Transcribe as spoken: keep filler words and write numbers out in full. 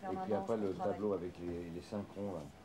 permanence. puis après qu'on le travaille. tableau avec les, les cinq ronds là.